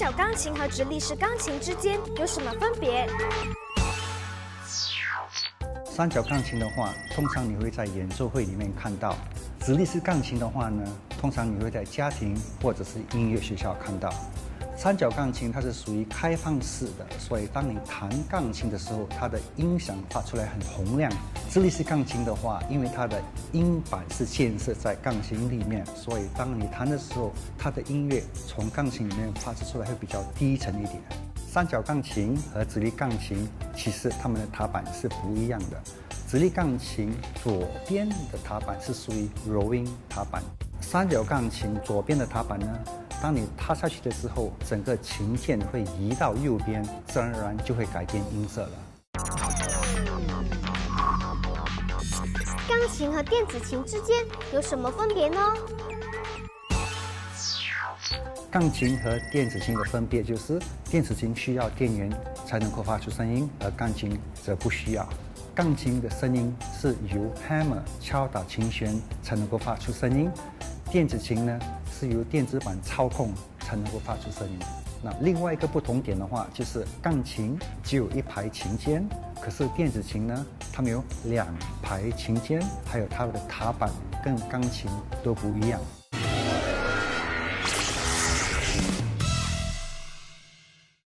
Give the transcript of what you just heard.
角钢琴和直立式钢琴之间有什么分别？ 三角钢琴的话，通常你会在演奏会里面看到；直立式钢琴的话呢，通常你会在家庭或者是音乐学校看到。三角钢琴它是属于开放式的，所以当你弹钢琴的时候，它的音响发出来很洪亮。直立式钢琴的话，因为它的音板是建设在钢琴里面，所以当你弹的时候，它的音乐从钢琴里面发出来会比较低沉一点。三角钢琴和直立钢琴其实它们的踏板是不一样的。直立钢琴左边的踏板是属于柔音踏板，三角钢琴左边的踏板呢，当你踏下去的时候，整个琴键会移到右边，自然而然就会改变音色了。 钢琴和电子琴之间有什么分别呢？ 钢琴和电子琴的分别就是，电子琴需要电源才能够发出声音，而钢琴则不需要。钢琴的声音是由 hammer 敲打琴弦才能够发出声音，电子琴呢是由电子板操控才能够发出声音。那另外一个不同点的话，就是钢琴只有一排琴键，可是电子琴呢，它们有2排琴键，还有它们的踏板跟钢琴都不一样。